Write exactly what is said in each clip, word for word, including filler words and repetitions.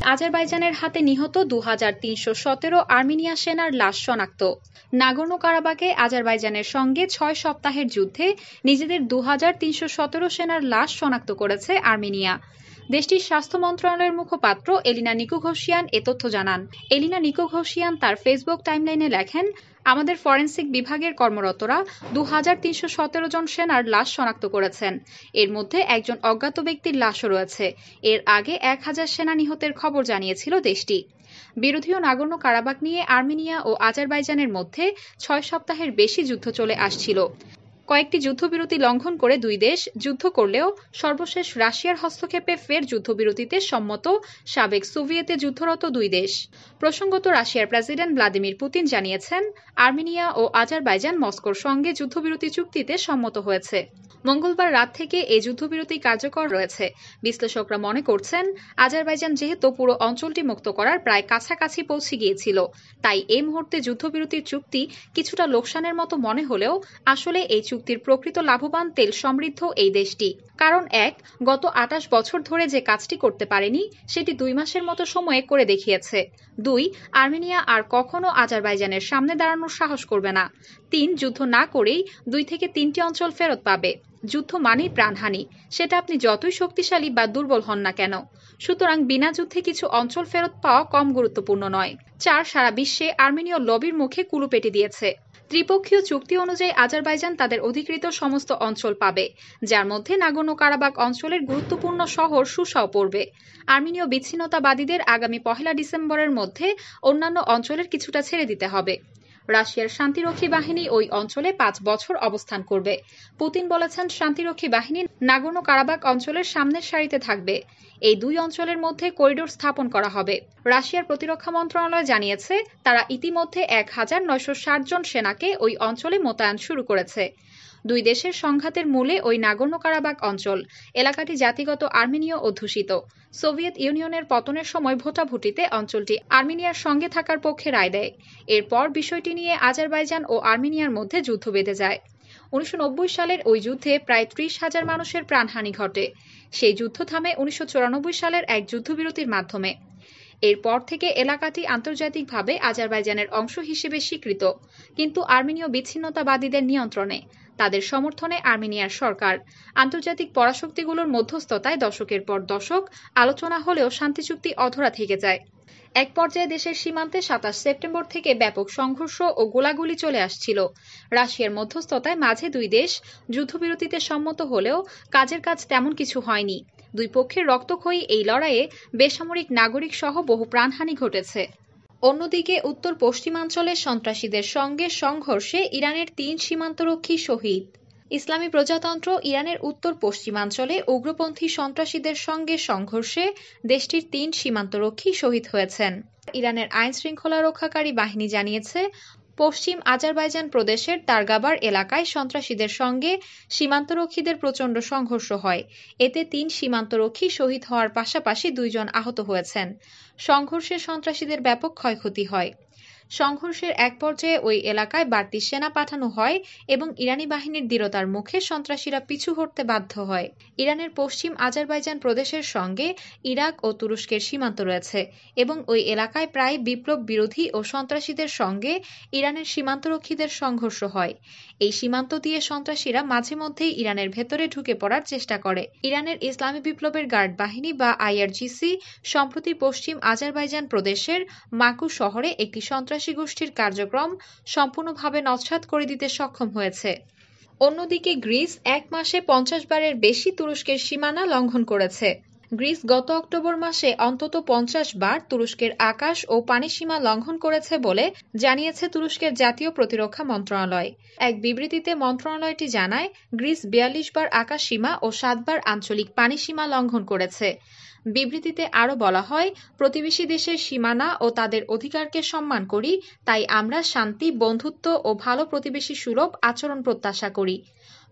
আজারবাইজানের হাতে নিহত দু হাজার তিনশো সতেরো আর্মেনিয়া সেনার লাশ শনাক্ত। নাগোর্নো কারাবাখে আজারবাইজানের সঙ্গে ছয় সপ্তাহের যুদ্ধে নিজেদের দু হাজার তিনশো সতেরো সেনার লাশ শনাক্ত করেছে আর্মেনিয়া। দেশটির স্বাস্থ্য মন্ত্রণালয়ের মুখপাত্র এলিনা নিকোঘোসিয়ান এ তথ্য জানান। এলিনা নিকোঘোসিয়ান তার ফেসবুক টাইমলাইনে লেখেন, আমাদের ফরেনসিক বিভাগের কর্মরতরা দু হাজার তিনশো সতেরো জন সেনার লাশ শনাক্ত করেছেন। এর মধ্যে একজন অজ্ঞাত ব্যক্তির লাশও রয়েছে। এর আগে এক হাজার সেনা নিহতের খবর জানিয়েছিল দেশটি। বিরোধীয় নাগোর্নো কারাবাখ নিয়ে আর্মেনিয়া ও আজারবাইজানের মধ্যে ছয় সপ্তাহের বেশি যুদ্ধ চলে আসছিল। কয়েকটি যুদ্ধবিরতি লঙ্ঘন করে দুই দেশ যুদ্ধ করলেও সর্বশেষ রাশিয়ার হস্তক্ষেপে ফের যুদ্ধবিরতিতে সম্মত সাবেক সোভিয়েতে যুদ্ধরত দুই দেশ। প্রসঙ্গত, রাশিয়ার প্রেসিডেন্ট ভ্লাদিমির পুতিন জানিয়েছেন, আর্মেনিয়া ও আজারবাইজান মস্কোর সঙ্গে যুদ্ধবিরতি চুক্তিতে সম্মত হয়েছে। মঙ্গলবার রাত থেকে এই যুদ্ধবিরতি কার্যকর রয়েছে। বিশ্লেষকরা মনে করছেন, আজারবাইজান যেহেতু পুরো অঞ্চলটি মুক্ত করার প্রায় কাছাকাছি পৌঁছে গিয়েছিল, তাই এই মুহূর্তে যুদ্ধবিরতির চুক্তি কিছুটা লোকসানের মতো মনে হলেও আসলে এই চুক্তির প্রকৃত লাভবান তেল সমৃদ্ধ এই দেশটি। কারণ এক, গত আটাশ বছর ধরে যে কাজটি করতে পারেনি সেটি দুই মাসের মতো সময়ে করে দেখিয়েছে। দুই, আর্মেনিয়া আর কখনো আজারবাইজানের সামনে দাঁড়ানোর সাহস করবে না। তিন, যুদ্ধ না করেই দুই থেকে তিনটি অঞ্চল ফেরত পাবে। যুদ্ধ মানেই প্রাণহানি, সেটা আপনি যতই শক্তিশালী বা দুর্বল হন না কেন। সুতরাং বিনা যুদ্ধে কিছু অঞ্চল ফেরত পাওয়া কম গুরুত্বপূর্ণ নয়। চার, সারা বিশ্বে আর্মেনীয় লবির মুখে কুলু পেটে দিয়েছে। ত্রিপক্ষীয় চুক্তি অনুযায়ী আজারবাইজান তাদের অধিকৃত সমস্ত অঞ্চল পাবে, যার মধ্যে নাগোর্নো কারাবাখ অঞ্চলের গুরুত্বপূর্ণ শহর সুসাও পড়বে। আর্মেনীয় বিচ্ছিন্নতাবাদীদের আগামী পহেলা ডিসেম্বরের মধ্যে অন্যান্য অঞ্চলের কিছুটা ছেড়ে দিতে হবে। রাশিয়ার শান্তিরক্ষী বাহিনী ওই অঞ্চলে পাঁচ বছর অবস্থান করবে। পুতিন বলেছেন, শান্তিরক্ষী বাহিনী নাগোর্নো কারাবাখ অঞ্চলের সামনের সারিতে থাকবে। এই দুই অঞ্চলের মধ্যে করিডোর স্থাপন করা হবে। রাশিয়ার প্রতিরক্ষা মন্ত্রণালয় জানিয়েছে, তারা ইতিমধ্যে এক হাজার নয়শো ষাট জন সেনাকে ওই অঞ্চলে মোতায়েন শুরু করেছে। দুই দেশের সংঘাতের মূলে ওই নাগোর্নো কারাবাখ অঞ্চল। এলাকাটি জাতিগত আর্মেনীয় অধ্যুষিত। সোভিয়েত ইউনিয়নের পতনের সময় ভোটাভুটিতে অঞ্চলটি আর্মেনিয়ার সঙ্গে থাকার পক্ষে রায় দেয়। এরপর বিষয়টি নিয়ে আজারবাইজান ও আর্মেনিয়ার মধ্যে যুদ্ধ বেঁধে যায়। উনিশশো নব্বই সালের ওই যুদ্ধে প্রায় ত্রিশ হাজার মানুষের প্রাণহানি ঘটে। সেই যুদ্ধ থামে উনিশশো চুরানব্বই সালের এক যুদ্ধবিরতির মাধ্যমে। এরপর থেকে এলাকাটি আন্তর্জাতিকভাবে আজারবাইজানের অংশ হিসেবে স্বীকৃত, কিন্তু আর্মেনীয় বিচ্ছিন্নতাবাদীদের নিয়ন্ত্রণে। তাদের সমর্থনে আর্মেনিয়ার সরকার। আন্তর্জাতিক পরাশক্তিগুলোর মধ্যস্থতায় দশকের পর দশক আলোচনা হলেও শান্তি চুক্তি অধরা থেকে যায়। এক পর্যায়ে দেশের সীমান্তে সাতাশ সেপ্টেম্বর থেকে ব্যাপক সংঘর্ষ ও গোলাগুলি চলে আসছিল। রাশিয়ার মধ্যস্থতায় মাঝে দুই দেশ যুদ্ধবিরতিতে সম্মত হলেও কাজের কাজ তেমন কিছু হয়নি। দুই পক্ষের রক্তক্ষয়ী এই লড়াইয়ে বেসামরিক নাগরিক সহ বহু প্রাণহানি ঘটেছে। অন্যদিকে উত্তর পশ্চিমাঞ্চলের সন্ত্রাসীদের সঙ্গে সংঘর্ষে ইরানের তিন সীমান্তরক্ষী শহীদ। ইসলামী প্রজাতন্ত্র ইরানের উত্তর পশ্চিমাঞ্চলে উগ্রপন্থী সন্ত্রাসীদের সঙ্গে সংঘর্ষে দেশটির তিন সীমান্তরক্ষী শহীদ হয়েছেন। ইরানের আইন শৃঙ্খলা রক্ষাকারী বাহিনী জানিয়েছে, পশ্চিম আজারবাইজান প্রদেশের তারগাবার এলাকায় সন্ত্রাসীদের সঙ্গে সীমান্তরক্ষীদের প্রচণ্ড সংঘর্ষ হয়। এতে তিন সীমান্তরক্ষী শহীদ হওয়ার পাশাপাশি দুইজন আহত হয়েছেন। সংঘর্ষে সন্ত্রাসীদের ব্যাপক ক্ষয়ক্ষতি হয়। সংঘর্ষের এক পর্যায়ে ওই এলাকায় বাড়তি সেনা পাঠানো হয় এবং ইরানি বাহিনীর দৃঢ়তার মুখে সন্ত্রাসীরা পিছু হটতে বাধ্য হয়। ইরানের পশ্চিম আজারবাইজান প্রদেশের সঙ্গে ইরাক ও তুরস্কের সীমান্ত রয়েছে এবং ওই এলাকায় প্রায় বিপ্লব বিরোধী ও সন্ত্রাসীদের সঙ্গে ইরানের সীমান্তরক্ষীদের সংঘর্ষ হয়। এই সীমান্ত দিয়ে সন্ত্রাসীরা মাঝে মধ্যেই ইরানের ভেতরে ঢুকে পড়ার চেষ্টা করে। ইরানের ইসলামী বিপ্লবের গার্ড বাহিনী বা আইআরজিসি সম্প্রতি পশ্চিম আজারবাইজান প্রদেশের মাকু শহরে একটি সন্ত্রাসী গোষ্ঠীর কার্যক্রম সম্পূর্ণভাবে নস্যাৎ করে দিতে সক্ষম হয়েছে। অন্যদিকে গ্রিস এক মাসে পঞ্চাশ বারের বেশি তুরস্কের সীমানা লঙ্ঘন করেছে। গ্রিস গত অক্টোবর মাসে অন্তত পঞ্চাশ বার তুরস্কের আকাশ ও পানি সীমা লঙ্ঘন করেছে বলে জানিয়েছে তুরস্কের জাতীয় প্রতিরক্ষা মন্ত্রণালয়। এক বিবৃতিতে মন্ত্রণালয়টি জানায়, গ্রিস বিয়াল্লিশ বার আকাশ সীমা ও সাত বার আঞ্চলিক পানি সীমা লঙ্ঘন করেছে। বিবৃতিতে আরও বলা হয়, প্রতিবেশী দেশের সীমানা ও তাদের অধিকারকে সম্মান করি, তাই আমরা শান্তি, বন্ধুত্ব ও ভালো প্রতিবেশী সুলভ আচরণ প্রত্যাশা করি।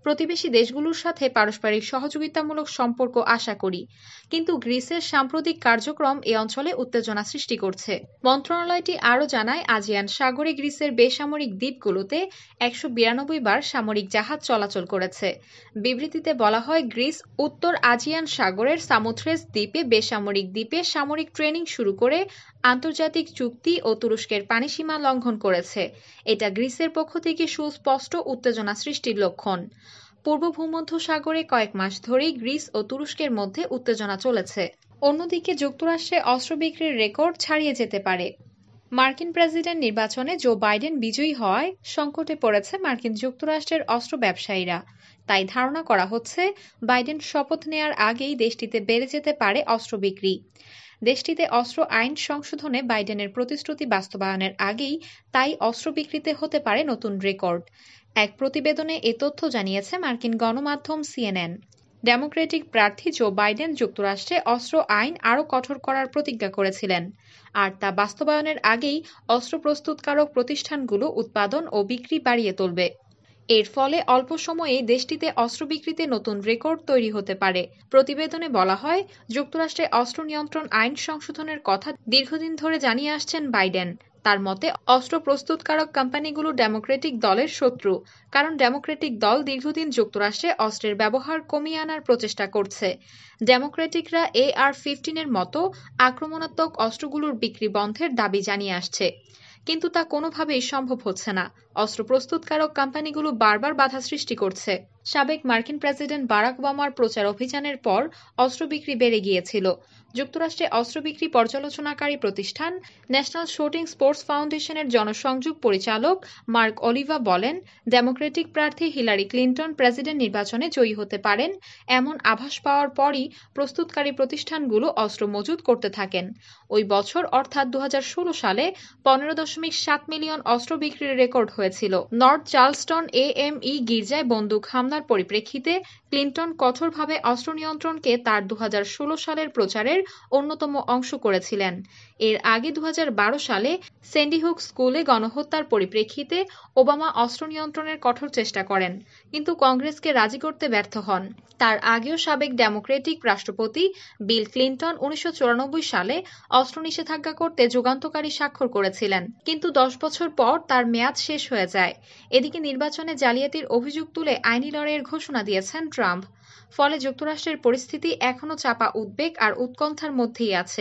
প্রতিবেশী দেশগুলোর সাথে পারস্পরিক সহযোগিতামূলক সম্পর্ক আশা করি, কিন্তু গ্রিসের সাম্প্রতিক কার্যক্রম এ অঞ্চলে উত্তেজনা সৃষ্টি করছে। মন্ত্রণালয়টি আরও জানায়, আজিয়ান সাগরে গ্রিসের বেসামরিক দ্বীপগুলোতে একশো বিরানব্বই বার সামরিক জাহাজ চলাচল করেছে। বিবৃতিতে বলা হয়, গ্রিস উত্তর আজিয়ান সাগরের সামোথ্রেস দ্বীপে বেসামরিক দ্বীপে সামরিক ট্রেনিং শুরু করে আন্তর্জাতিক চুক্তি ও তুরস্কের পানিসীমা লঙ্ঘন করেছে। এটা গ্রিসের পক্ষ থেকে সুস্পষ্ট উত্তেজনা সৃষ্টির লক্ষণ। পূর্ব ভূমধ্যসাগরে কয়েক মাস ধরেই গ্রিস ও তুরস্কের মধ্যে উত্তেজনা চলেছে। অন্যদিকে যুক্তরাষ্ট্রে অস্ত্র বিক্রির রেকর্ড ছাড়িয়ে যেতে পারে। মার্কিন প্রেসিডেন্ট নির্বাচনে জো বাইডেন বিজয়ী হওয়ায় সংকটে পড়েছে মার্কিন যুক্তরাষ্ট্রের অস্ত্র ব্যবসায়ীরা। তাই ধারণা করা হচ্ছে, বাইডেন শপথ নেয়ার আগেই দেশটিতে বেড়ে যেতে পারে অস্ত্র বিক্রি। দেশটিতে অস্ত্র আইন সংশোধনে বাইডেনের প্রতিশ্রুতি বাস্তবায়নের আগেই তাই অস্ত্র বিক্রিতে হতে পারে নতুন রেকর্ড। এক প্রতিবেদনে এ তথ্য জানিয়েছে মার্কিন গণমাধ্যম সিএনএন। ডেমোক্রেটিক প্রার্থী জো বাইডেন যুক্তরাষ্ট্রে অস্ত্র আইন আরও কঠোর করার প্রতিজ্ঞা করেছিলেন, আর তা বাস্তবায়নের আগেই অস্ত্র প্রস্তুতকারক প্রতিষ্ঠানগুলো উৎপাদন ও বিক্রি বাড়িয়ে তুলবে। এর ফলে অল্প সময়েই দেশটিতে অস্ত্র বিক্রিতে নতুন রেকর্ড তৈরি হতে পারে। প্রতিবেদনে বলা হয়, যুক্তরাষ্ট্রে অস্ত্র নিয়ন্ত্রণ আইন সংশোধনের কথা দীর্ঘদিন ধরে জানিয়ে আসছেন বাইডেন। তার মতে, অস্ত্র প্রস্তুতকারক কোম্পানিগুলো ডেমোক্রেটিক দলের শত্রু, কারণ ডেমোক্রেটিক দল দীর্ঘদিন যুক্তরাষ্ট্রে অস্ত্রের ব্যবহার কমিয়ে আনার প্রচেষ্টা করছে। ডেমোক্রেটিকরা এ আর ফিফটিনের মতো আক্রমণাত্মক অস্ত্রগুলোর বিক্রি বন্ধের দাবি জানিয়ে আসছে, কিন্তু তা কোনোভাবেই সম্ভব হচ্ছে না। অস্ত্র প্রস্তুতকারক কোম্পানিগুলো বারবার বাধা সৃষ্টি করছে। সাবেক মার্কিন প্রেসিডেন্ট বারাক ওবামার প্রচার অভিযানের পর অস্ত্র বিক্রি বেড়ে গিয়েছিল। যুক্তরাষ্ট্রে অস্ত্র বিক্রি পর্যালোচনাকারী প্রতিষ্ঠান ন্যাশনাল শুটিং স্পোর্টস ফাউন্ডেশনের জনসংযোগ পরিচালক মার্ক অলিভা বলেন, ডেমোক্রেটিক প্রার্থী হিলারি ক্লিন্টন প্রেসিডেন্ট নির্বাচনে জয়ী হতে পারেন এমন আভাস পাওয়ার পরই প্রস্তুতকারী প্রতিষ্ঠানগুলো অস্ত্র মজুত করতে থাকেন। ওই বছর অর্থাৎ দু হাজার ষোলো সালে পনেরো দশমিক সাত মিলিয়ন অস্ত্র বিক্রির রেকর্ড হয়েছিল। North Charleston A M E গির্জায় বন্দুক হামলার পরিপ্রেক্ষিতে ক্লিন্টন কঠোরভাবে অস্ত্র নিয়ন্ত্রণকে তার দু হাজার ষোলো সালের প্রচারের অন্যতম অংশ করেছিলেন। এর আগে দু হাজার বারো সালে স্যান্ডি হুক স্কুলে গণহত্যার পরিপ্রেক্ষিতে ওবামা অস্ত্র নিয়ন্ত্রণের কঠোর চেষ্টা করেন, কিন্তু কংগ্রেসকে রাজি করতে ব্যর্থ হন। তার আগেও সাবেক ডেমোক্রেটিক রাষ্ট্রপতি বিল ক্লিন্টন উনিশশো চুরানব্বই সালে অস্ত্র নিষেধাজ্ঞা করতে যুগান্তকারী স্বাক্ষর করেছিলেন, কিন্তু দশ বছর পর তার মেয়াদ শেষ হয়ে যায়। এদিকে নির্বাচনে জালিয়াতির অভিযোগ তুলে আইনি লড়াইয়ের ঘোষণা দিয়েছেন ট্রাম্প। ফলে যুক্তরাষ্ট্রের পরিস্থিতি এখনও চাপা উদ্বেগ আর উৎকণ্ঠার মধ্যেই আছে।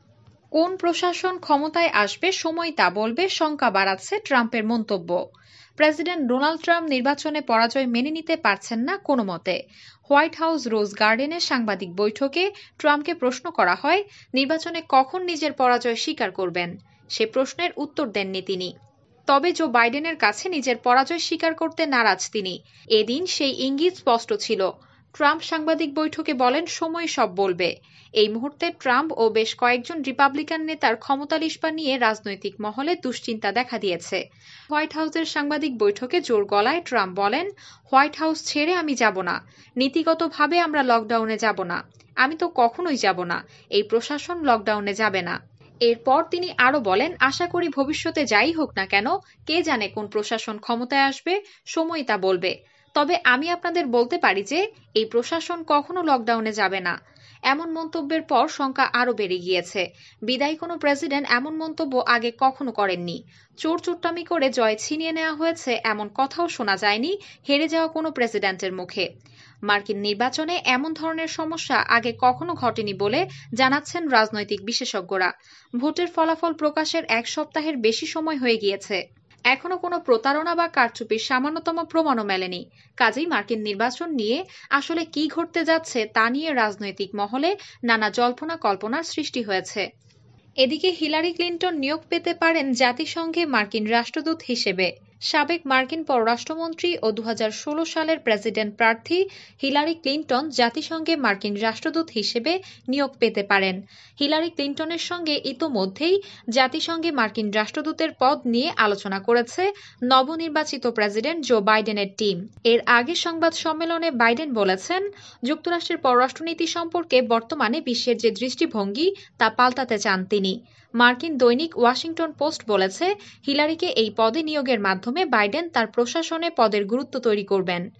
কোন প্রশাসন ক্ষমতায় আসবে সময় তা বলবে, শঙ্কা বাড়াচ্ছে ট্রাম্পের মন্তব্য। প্রেসিডেন্ট ডোনাল্ড ট্রাম্প নির্বাচনে পরাজয় মেনে নিতে পারছেন না কোনো মতে। হোয়াইট হাউস রোজ গার্ডেনে সাংবাদিক বৈঠকে ট্রাম্পকে প্রশ্ন করা হয়, নির্বাচনে কখন নিজের পরাজয় স্বীকার করবেন। সে প্রশ্নের উত্তর দেননি তিনি। তবে জো বাইডেনের কাছে নিজের পরাজয় স্বীকার করতে নারাজ তিনি। এদিন সেই ইঙ্গিত স্পষ্ট ছিল। ট্রাম্প সাংবাদিক বৈঠকে বলেন, সময় সব বলবে। এই মুহূর্তে ট্রাম্প ও বেশ কয়েকজন রিপাবলিকান নেতার ক্ষমতা লিস্পা নিয়ে রাজনৈতিক মহলে দুশ্চিন্তা দেখা দিয়েছে। হোয়াইট হাউসের সাংবাদিক বৈঠকে জোর গলায় ট্রাম্প বলেন, হোয়াইট হাউস ছেড়ে আমি যাব না। নীতিগতভাবে আমরা লকডাউনে যাব না। আমি তো কখনোই যাব না। এই প্রশাসন লকডাউনে যাবে না। এরপর তিনি আরও বলেন, আশা করি ভবিষ্যতে যাই হোক না কেন, কে জানে কোন প্রশাসন ক্ষমতায় আসবে, সময় তা বলবে। তবে আমি আপনাদের বলতে পারি যে এই প্রশাসন কখনো লকডাউনে যাবে না। এমন মন্তব্যের পর শঙ্কা আরও বেড়ে গিয়েছে। বিদায়ী কোনো প্রেসিডেন্ট এমন মন্তব্য আগে কখনো করেননি। চোর চোট্টামি করে জয় ছিনিয়ে নেওয়া হয়েছে এমন কথাও শোনা যায়নি হেরে যাওয়া কোনো প্রেসিডেন্টের মুখে। মার্কিন নির্বাচনে এমন ধরনের সমস্যা আগে কখনো ঘটেনি বলে জানাচ্ছেন রাজনৈতিক বিশেষজ্ঞরা। ভোটের ফলাফল প্রকাশের এক সপ্তাহের বেশি সময় হয়ে গিয়েছে। এখনো কোনো প্রতারণা বা কারচুপির সামান্যতম প্রমাণও মেলেনি। কাজেই মার্কিন নির্বাচন নিয়ে আসলে কি ঘটতে যাচ্ছে তা নিয়ে রাজনৈতিক মহলে নানা জল্পনা কল্পনার সৃষ্টি হয়েছে। এদিকে হিলারি ক্লিন্টন নিয়োগ পেতে পারেন জাতিসংঘে মার্কিন রাষ্ট্রদূত হিসেবে। সাবেক মার্কিন পররাষ্ট্রমন্ত্রী ও দু হাজার ষোলো সালের প্রেসিডেন্ট প্রার্থী হিলারি ক্লিন্টন জাতিসংঘে মার্কিন রাষ্ট্রদূত হিসেবে নিয়োগ পেতে পারেন। হিলারি ক্লিন্টনের সঙ্গে ইতোমধ্যেই জাতিসংঘে মার্কিন রাষ্ট্রদূতের পদ নিয়ে আলোচনা করেছে নবনির্বাচিত প্রেসিডেন্ট জো বাইডেনের টিম। এর আগে সংবাদ সম্মেলনে বাইডেন বলেছেন, যুক্তরাষ্ট্রের পররাষ্ট্রনীতি সম্পর্কে বর্তমানে বিশ্বের যে দৃষ্টিভঙ্গি তা পাল্টাতে চান তিনি। মার্কিন দৈনিক ওয়াশিংটন পোস্ট বলেছে, হিলারিকে এই পদে নিয়োগের মাধ্যমে বাইডেন তার প্রশাসনে পদের গুরুত্ব তৈরি করবেন।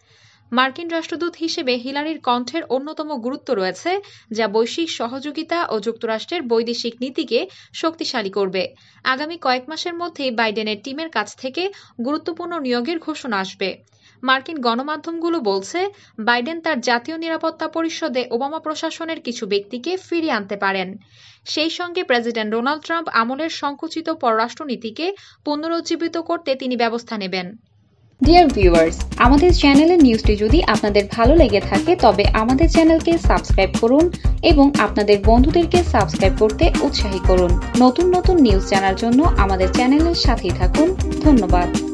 মার্কিন রাষ্ট্রদূত হিসেবে হিলারির কণ্ঠের অন্যতম গুরুত্ব রয়েছে, যা বৈশ্বিক সহযোগিতা ও যুক্তরাষ্ট্রের বৈদেশিক নীতিকে শক্তিশালী করবে। আগামী কয়েক মাসের মধ্যেই বাইডেনের টিমের কাছ থেকে গুরুত্বপূর্ণ নিয়োগের ঘোষণা আসবে। মার্কিন গণমাধ্যমগুলো বলছে, বাইডেন তার জাতীয় নিরাপত্তা পরিষদে ওবামা প্রশাসনের কিছু ব্যক্তিকে ফিরিয়ে আনতে পারেন। সেই সঙ্গে প্রেসিডেন্ট ডোনাল্ড ট্রাম্প আমলের সংকুচিত পররাষ্ট্রনীতিকে পুনরুজ্জীবিত করতে তিনি ব্যবস্থা নেবেন। ডিয়ার ভিউয়ার্স, আমাদের চ্যানেলের নিউজটি যদি আপনাদের ভালো লেগে থাকে তবে আমাদের চ্যানেলকে সাবস্ক্রাইব করুন এবং আপনাদের বন্ধুদেরকে সাবস্ক্রাইব করতে উৎসাহী করুন। নতুন নতুন নিউজ জানার জন্য আমাদের চ্যানেলের সাথেই থাকুন। ধন্যবাদ।